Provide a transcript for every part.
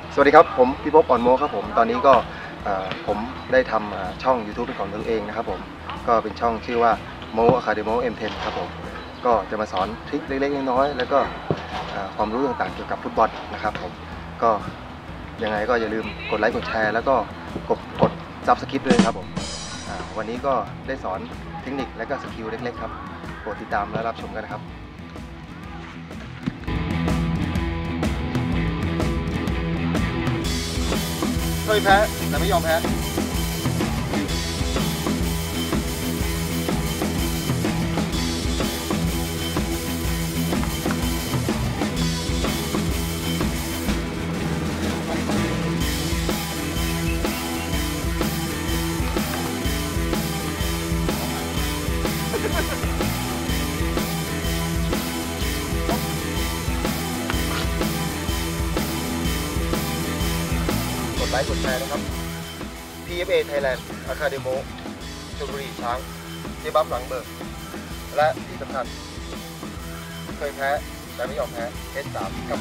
สวัสดีครับผมพี่พบอ่อนโมครับผมตอนนี้ก็ผมได้ทำช่อง YouTube เป็นของตัวเองนะครับผมก็เป็นช่องชื่อว่าโมอะคาเดโม M10 ครับผมก็จะมาสอนทริคเล็กๆน้อยๆแล้วก็ความรู้ต่างๆเกี่ยวกับฟุตบอลนะครับผมก็ยังไงก็อย่าลืมกดไลค์กดแชร์แล้วก็กดซับสไครป์ด้วยครับผมวันนี้ก็ได้สอนเทคนิคและก็สกิลเล็กๆครับโปรดติดตามและรับชมกันนะครับเคยแพ้แต่ไม่ยอมแพ้กดไลค์กดแชร์นะครับ PFA Thailand Academy ชลบุรีช้างเจบับหลังเบิกและที่สำคัญเคยแพ้แต่ไม่ยอมแพ้ S3 กับ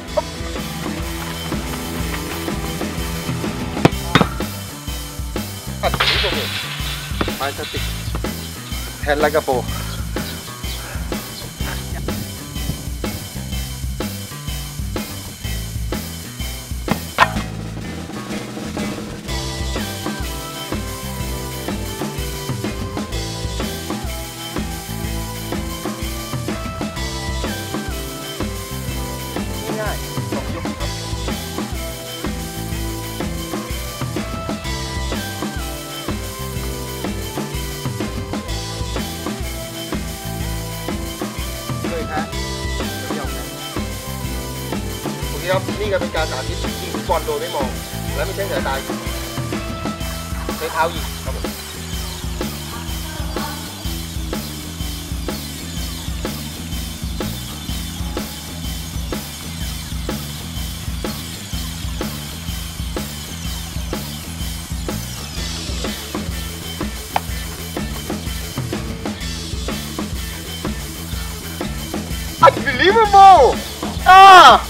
อัดนี้ตัวเองไม้สติกแทนไลกระโปง่ายๆ2 ยกครับเคยแพ้แต่ไม่ยอมแพ้โอเคครับนี่ก็เป็นการสาธิตยิงฟุตบอลโดยไม่มองและไม่ใช่สายตาใช้เท้ายิงครับผมUnbelievable!